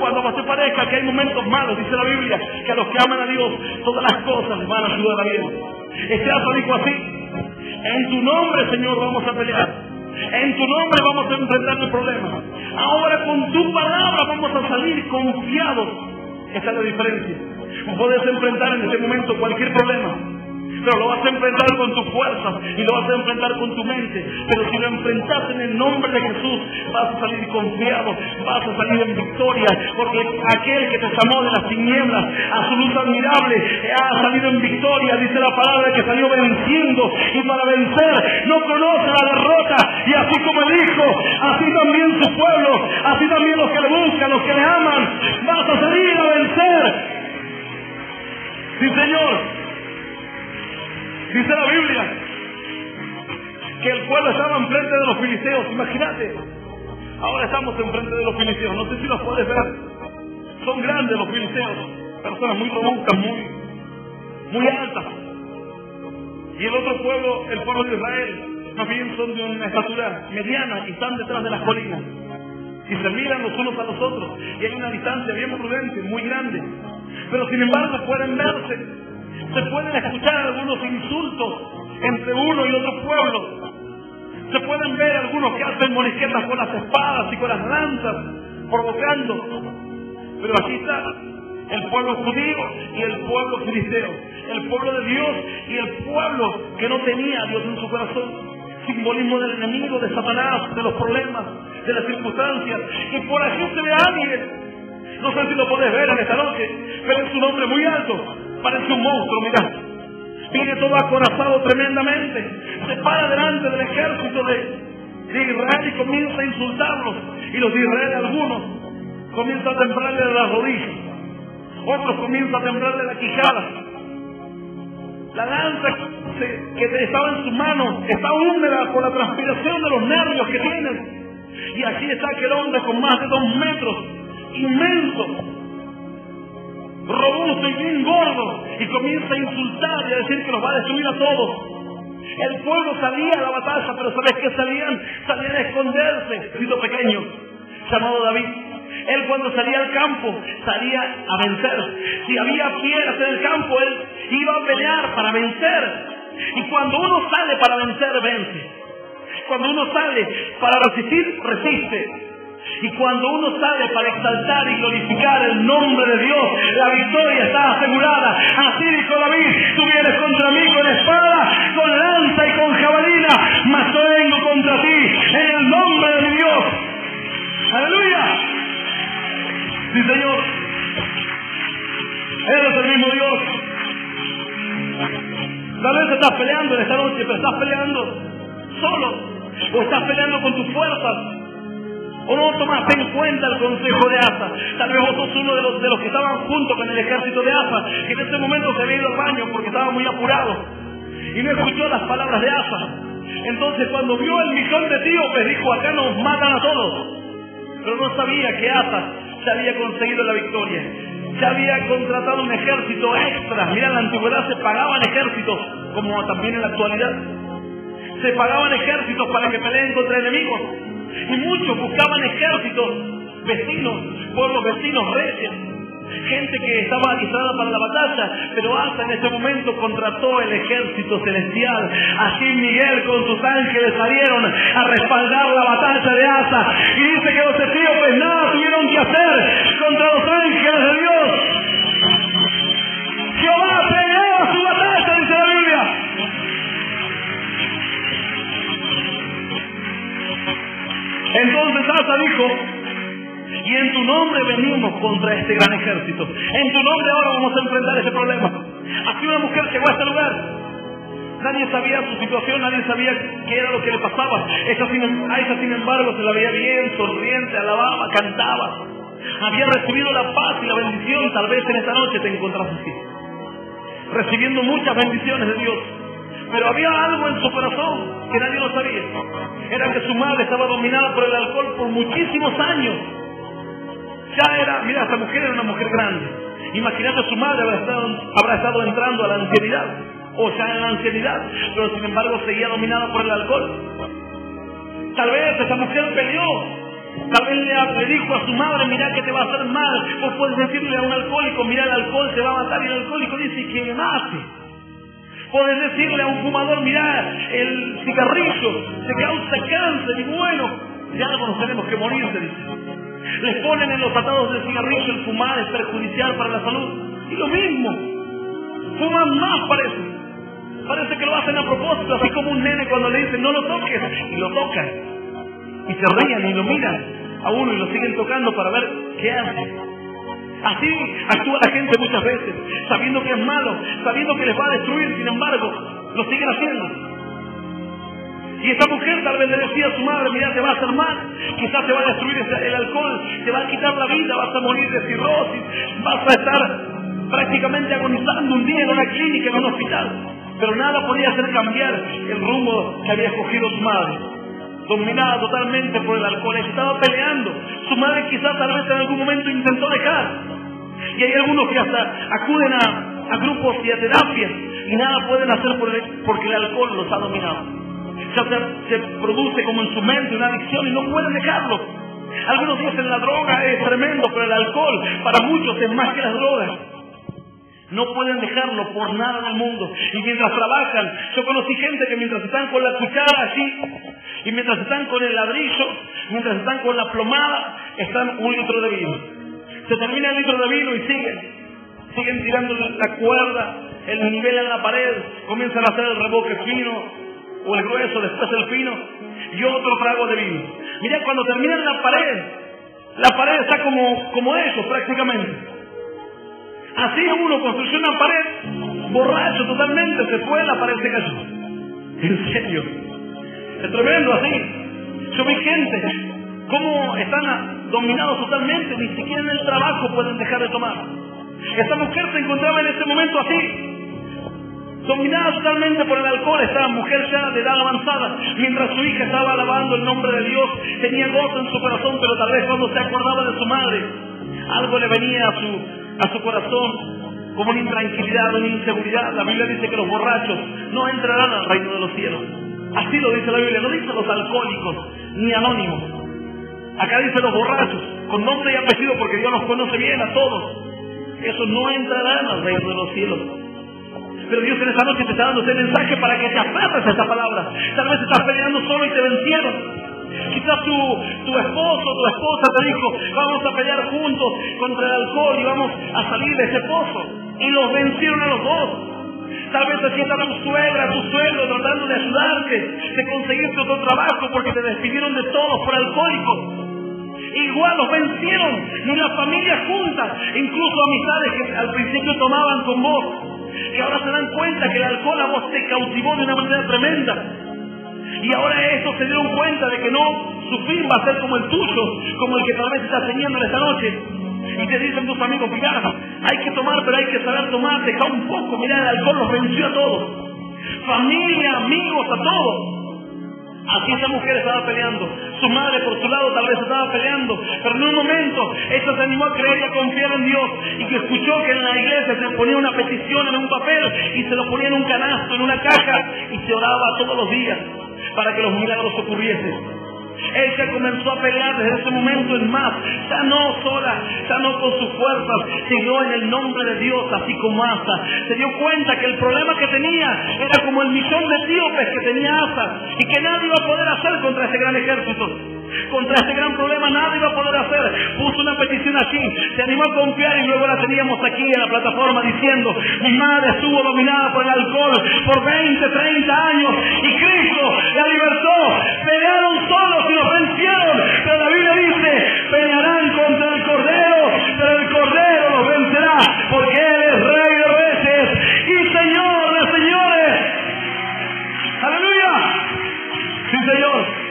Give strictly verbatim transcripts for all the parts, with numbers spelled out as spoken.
cuando te parezca que hay momentos malos, dice la Biblia, que a los que aman a Dios, todas las cosas les van a ayudar a bien. Este Asa dijo así: en tu nombre, Señor, vamos a pelear. En tu nombre vamos a enfrentar el problema. Ahora con tu palabra vamos a salir confiados. Esa es la diferencia. Puedes enfrentar en este momento cualquier problema, pero lo vas a enfrentar con tu fuerza y lo vas a enfrentar con tu mente. Pero si lo enfrentas en el nombre de Jesús, vas a salir confiado, vas a salir en victoria, porque aquel que te llamó de las tinieblas a su luz admirable ha salido en victoria. Dice la palabra que salió venciendo, y para vencer no conoce la derrota. Y así como el Hijo, así también su pueblo, así también los que le buscan, los que le aman, vas a salir a vencer. Sí, Señor. Dice la Biblia que el pueblo estaba enfrente de los filisteos. Imagínate, ahora estamos enfrente de los filisteos. No sé si los puedes ver. Son grandes los filisteos, personas muy robustas, muy, muy altas. Y el otro pueblo, el pueblo de Israel, más bien son de una estatura mediana y están detrás de las colinas. Y se miran los unos a los otros. Y hay una distancia bien prudente, muy grande. Pero sin embargo pueden verse. Se pueden escuchar algunos insultos entre uno y otro pueblo. Se pueden ver algunos que hacen morisquetas con las espadas y con las lanzas, provocando. Pero aquí está el pueblo judío y el pueblo filisteo. El pueblo de Dios y el pueblo que no tenía a Dios en su corazón. Simbolismo del enemigo, de Satanás, de los problemas, de las circunstancias. Y por aquí se ve a alguien. No sé si lo podés ver en esta noche, pero es un hombre muy alto. Parece un monstruo, mirá. Viene todo acorazado tremendamente. Se para delante del ejército de, de Israel y comienza a insultarlos. Y los de Israel, algunos, comienzan a temblarle de las rodillas. Otros comienzan a temblarle la quijada. La lanza que estaba en sus manos está húmeda por la transpiración de los nervios que tienen. Y allí está aquel hombre con más de dos metros, inmenso, robusto y bien gordo, y comienza a insultar y a decir que los va a destruir a todos. El pueblo salía a la batalla, pero ¿sabes qué salían? Salían a esconderse. Hijo pequeño, llamado David, él cuando salía al campo, salía a vencer. Si había piedras en el campo, él iba a pelear para vencer. Y cuando uno sale para vencer, vence. Cuando uno sale para resistir, resiste. Y cuando uno sale para exaltar y glorificar el nombre de Dios, la victoria está asegurada. Así dijo David: tú vienes contra mí con espada, con lanza y con jabalina, mas yo vengo contra ti en el nombre de mi Dios. ¡Aleluya! Sí, Señor. Él es el mismo Dios. Tal vez estás peleando en esta noche, pero estás peleando solo, o estás peleando con tus fuerzas, o no tomaste en cuenta el consejo de Asa. Tal vez vos sos uno de los, de los que estaban junto con el ejército de Asa, que en ese momento se había ido al baño porque estaba muy apurado y no escuchó las palabras de Asa. Entonces cuando vio el millón de etíopes, dijo: acá nos matan a todos. Pero no sabía que Asa ya había conseguido la victoria. Ya había contratado un ejército extra. Mira, en la antigüedad se pagaban ejércitos, como también en la actualidad. Se pagaban ejércitos para que peleen contra enemigos. Y muchos buscaban ejércitos vecinos, pueblos vecinos, reyes, gente que estaba alistada para la batalla. Pero Asa en ese momento contrató el ejército celestial. Así Miguel con sus ángeles salieron a respaldar la batalla de Asa. Y dice que los etíopes nada tuvieron que hacer contra los ángeles de Dios. Jehová peleó su batalla, dice la Biblia. Entonces Asa dijo: y en tu nombre venimos contra este gran ejército. En tu nombre ahora vamos a enfrentar ese problema. Así una mujer llegó a este lugar. Nadie sabía su situación, nadie sabía qué era lo que le pasaba. Ella sin, a ella, sin embargo, se la veía bien, sonriente, alababa, cantaba. Había recibido la paz y la bendición. Tal vez en esta noche te encontrás así, recibiendo muchas bendiciones de Dios. Pero había algo en su corazón que nadie lo sabía. Era que su madre estaba dominada por el alcohol por muchísimos años. Ya era, mira, esta mujer era una mujer grande. Imagínate, su madre habrá estado, habrá estado entrando a la ancianidad, o ya en la ancianidad, pero sin embargo seguía dominada por el alcohol. Tal vez esta mujer peleó Tal vez le, le dijo a su madre, mira que te va a hacer mal. O puedes decirle a un alcohólico, mira el alcohol te va a matar, y el alcohólico dice que me mate. Puedes decirle a un fumador, mira, el cigarrillo te causa cáncer, y bueno, ya nos tenemos que morir, se dice. Les ponen en los tratados del cigarrillo, el fumar es perjudicial para la salud. Y lo mismo, fuman más, parece. Parece que lo hacen a propósito, así como un nene cuando le dicen no lo toques, y lo tocan. Y se ríen y lo miran a uno y lo siguen tocando para ver qué hace. Así actúa la gente muchas veces, sabiendo que es malo, sabiendo que les va a destruir, sin embargo, lo siguen haciendo. Y esta mujer tal vez le decía a su madre, mira, te va a hacer mal, quizás te va a destruir el alcohol, te va a quitar la vida, vas a morir de cirrosis, vas a estar prácticamente agonizando un día en una clínica, en un hospital. Pero nada podía hacer cambiar el rumbo que había escogido su madre. Dominada totalmente por el alcohol, estaba peleando. Su madre quizás tal vez en algún momento intentó dejar. Y hay algunos que hasta acuden a, a grupos y a terapias y nada pueden hacer por el, porque el alcohol los ha dominado. Ya se, se produce como en su mente una adicción y no pueden dejarlo. Algunos dicen la droga es tremendo, pero el alcohol para muchos es más que las drogas. No pueden dejarlo por nada en el mundo. Y mientras trabajan, yo conocí gente que mientras están con la cuchara así, y mientras están con el ladrillo, mientras están con la plomada, están un litro de vino. Se termina el litro de vino y siguen. Siguen tirando la cuerda, el nivel en la pared, comienzan a hacer el reboque fino, o el grueso, después el fino, y otro trago de vino. Mirá, cuando terminan la pared, la pared está como, como ellos prácticamente. Así uno construyó una pared, borracho totalmente, se fue, la pared se cayó. En serio. Es tremendo así. Yo vi gente, cómo están dominados totalmente, ni siquiera en el trabajo pueden dejar de tomar. Esta mujer se encontraba en ese momento así, dominada totalmente por el alcohol. Estaba mujer ya de edad avanzada, mientras su hija estaba alabando el nombre de Dios, tenía gozo en su corazón, pero tal vez cuando se acordaba de su madre, algo le venía a su a su corazón, como una intranquilidad, una inseguridad. La Biblia dice que los borrachos no entrarán al reino de los cielos. Así lo dice la Biblia, no dice los alcohólicos ni anónimos. Acá dice los borrachos, con nombre y apellido, porque Dios los conoce bien a todos. Esos no entrarán al reino de los cielos. Pero Dios en esta noche te está dando este mensaje para que te aferres a esta palabra. Tal vez estás peleando solo y te vencieron. Quizás tu, tu esposo, tu esposa te dijo, vamos a pelear juntos contra el alcohol y vamos a salir de ese pozo. Y los vencieron a los dos. Tal vez aquí está tu suegra, tu suegro tratando de ayudarte, de conseguirte otro trabajo porque te despidieron de todos por alcohólicos. Igual los vencieron, ni la familia junta, incluso amistades que al principio tomaban con vos, y ahora se dan cuenta que el alcohol a vos te cautivó de una manera tremenda. Y ahora estos se dieron cuenta de que no, su fin va a ser como el tuyo, como el que tal vez estás teniendo en esta noche. Y te dicen tus amigos, mira, hay que tomar, pero hay que saber tomar, deja un poco, mira, el alcohol los venció a todos. Familia, amigos, a todos. Así esa mujer estaba peleando. Su madre por su lado tal vez estaba peleando. Pero en un momento ella se animó a creer y a confiar en Dios. Y que escuchó que en la iglesia se ponía una petición en un papel y se lo ponía en un canasto, en una caja, y se oraba todos los días para que los milagros ocurriesen. Ella comenzó a pelear desde ese momento en más, ya no sola, ya no con sus fuerzas, sino en el nombre de Dios, así como Asa. Se dio cuenta que el problema que tenía era como el millón de etíopes que tenía Asa, y que nadie iba a poder hacer contra ese gran ejército. Contra este gran problema nada iba a poder hacer. Puso una petición aquí, se animó a confiar, y luego la teníamos aquí en la plataforma diciendo, mi madre estuvo dominada por el alcohol por veinte, treinta años y Cristo la libertó. Pelearon solos y los vencieron, pero la Biblia dice, pelearán contra el Cordero, pero el Cordero los vencerá, porque Él es Rey de Reyes y Señor de señores. ¡Aleluya! Sí, Señor.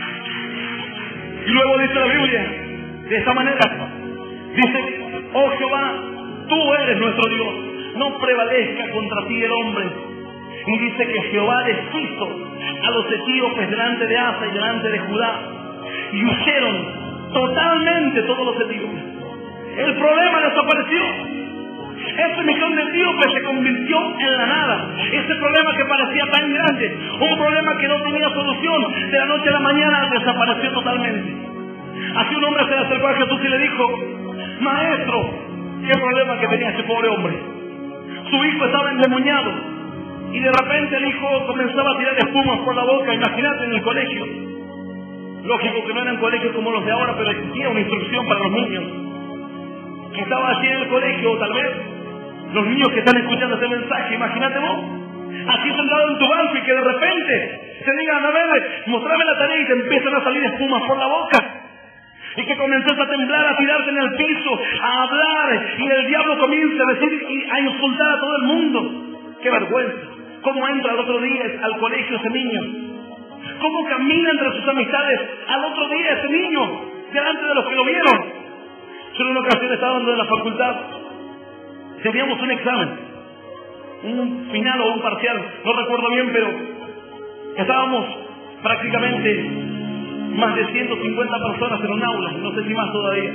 Y luego dice la Biblia, de esta manera, dice, oh Jehová, tú eres nuestro Dios, no prevalezca contra ti el hombre. Y dice que Jehová deshizo a los etíopes delante de Asa y delante de Judá, y huyeron totalmente todos los etíopes. El problema desapareció. Ese millón de etíopes se convirtió en la nada. Ese problema que parecía tan grande, un problema que no tenía solución, de la noche a la mañana desapareció totalmente. Así un hombre se le acercó a Jesús y le dijo: Maestro, ¿qué problema que tenía ese pobre hombre? Su hijo estaba endemoniado y de repente el hijo comenzaba a tirar espumas por la boca. Imagínate, en el colegio. Lógico que no eran colegios como los de ahora, pero existía una instrucción para los niños. Que estaba allí en el colegio, o tal vez los niños que están escuchando este mensaje, imagínate vos, así sentado en tu banco y que de repente te digan: a ver, mostrame la tarea, y te empiezan a salir espumas por la boca. Y que comienzas a temblar, a tirarte en el piso, a hablar, y el diablo comienza a decir y a insultar a todo el mundo. ¡Qué vergüenza! ¿Cómo entra al otro día al colegio ese niño? ¿Cómo camina entre sus amistades al otro día ese niño, delante de los que lo vieron? Yo en una ocasión estaba en la facultad, teníamos un examen, un final o un parcial, no recuerdo bien, pero estábamos prácticamente más de ciento cincuenta personas en un aula, no sé si más todavía.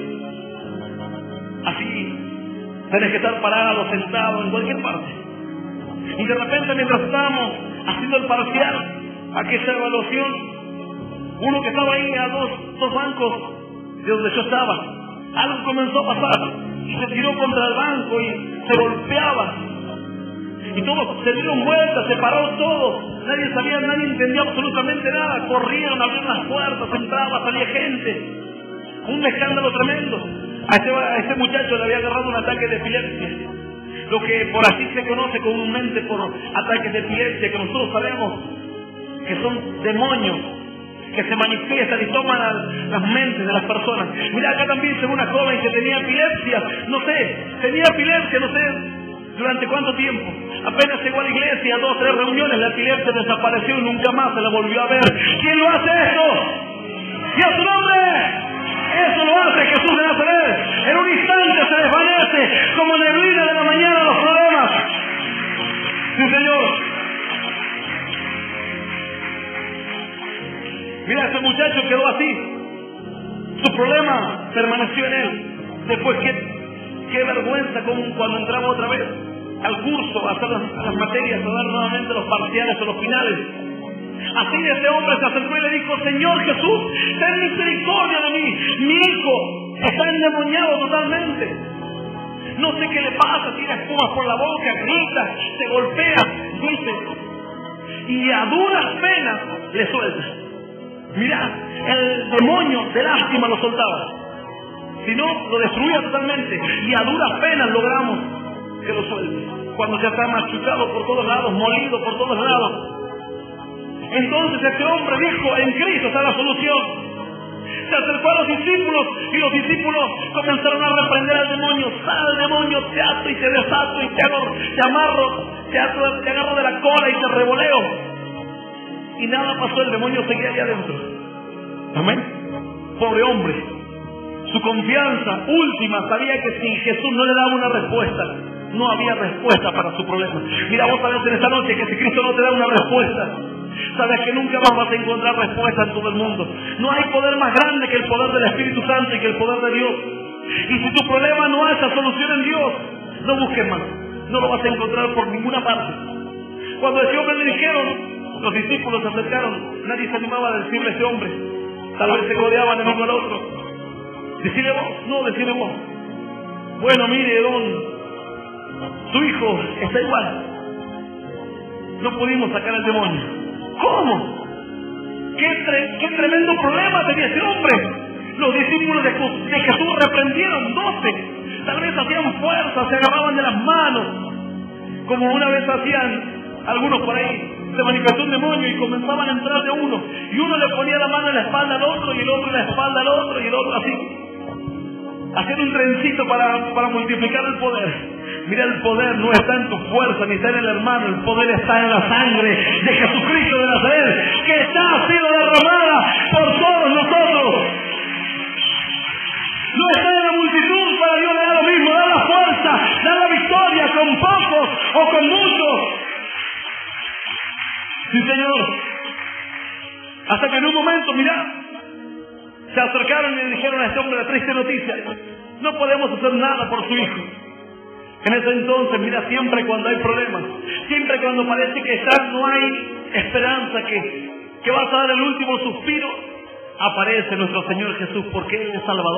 Así, tenés que estar parado, sentado, en cualquier parte. Y de repente, mientras estábamos haciendo el parcial, aquella evaluación, uno que estaba ahí a dos, dos bancos de donde yo estaba, algo comenzó a pasar y se tiró contra el banco y se golpeaba. Y todos se dieron vueltas, se paró todo. Nadie sabía, nadie entendía absolutamente nada. Corrieron, abrieron las puertas, entraba, salía gente. Un escándalo tremendo. A este, a este muchacho le había agarrado un ataque de epilepsia. Lo que por así se conoce comúnmente por ataques de epilepsia, que nosotros sabemos que son demonios que se manifiestan y toman a las mentes de las personas. Mira, acá también se ve una joven que tenía epilepsia. No sé, tenía epilepsia, no sé durante cuánto tiempo. Apenas llegó a la iglesia, dos o tres reuniones, la epilepsia desapareció y nunca más se la volvió a ver. ¿Quién lo hace esto? ¡Y a su nombre! Eso lo hace Jesús de Nazaret. En un instante se desvanece como neblina de la mañana los problemas. Sí, Señor. Mira, este muchacho quedó así. Su problema permaneció en él. Después, qué, qué vergüenza como cuando entraba otra vez al curso, a hacer las, a las materias, a dar nuevamente los parciales o los finales. Así este hombre se acercó y le dijo: Señor Jesús, ten misericordia de mí. Mi hijo está endemoniado totalmente. No sé qué le pasa, tira espumas por la boca, grita, se golpea, dice. Y a duras penas le suelta. Mirá, el demonio de lástima lo soltaba. Si no, lo destruía totalmente. Y a duras penas logramos que lo suelte. Cuando ya está machucado por todos lados, molido por todos lados. Entonces este hombre dijo: en Cristo está la solución. Se acercó a los discípulos y los discípulos comenzaron a reprender al demonio. Sal, demonio, te ato y te desato y te, hago, te amarro, te, ato, te agarro de la cola y te revoleo. Y nada pasó, el demonio seguía allá adentro. Amén. Pobre hombre. Su confianza última sabía que si Jesús no le daba una respuesta, no había respuesta para su problema. Mira, vos sabés en esta noche que si Cristo no te da una respuesta, sabes que nunca más vas a encontrar respuesta en todo el mundo. No hay poder más grande que el poder del Espíritu Santo y que el poder de Dios. Y si tu problema no hay esa solución en Dios, no busques más. No lo vas a encontrar por ninguna parte. Cuando a ese hombre le dijeron, los discípulos se acercaron, nadie se animaba a decirle a ese hombre. Tal vez se codeaban el uno al otro. Decirle vos, no, decirle vos. Bueno, mire, don, su hijo está igual. No pudimos sacar al demonio. ¿Cómo? ¿Qué, tre qué tremendo problema tenía ese hombre? Los discípulos de, de Jesús reprendieron doce. Tal vez hacían fuerza, se agarraban de las manos. Como una vez hacían algunos por ahí. Se manifestó un demonio y comenzaban a entrar de uno. Y uno le ponía la mano en la espalda al otro, y el otro en la espalda al otro, y el otro así. Hacer un trencito para, para multiplicar el poder. Mira, el poder no está en tu fuerza ni está en el hermano. El poder está en la sangre de Jesucristo de Nazaret, que está ha sido derramada por todos nosotros. No está en la multitud, para Dios le da lo mismo. Da la fuerza, da la victoria con pocos o con muchos. Sí, Señor. Hasta que en un momento, mira, se acercaron y le dijeron a este hombre la triste noticia: no podemos hacer nada por su hijo. En ese entonces, mira, siempre cuando hay problemas, siempre cuando parece que ya no hay esperanza, que, que vas a dar el último suspiro, aparece nuestro Señor Jesús, porque Él es Salvador.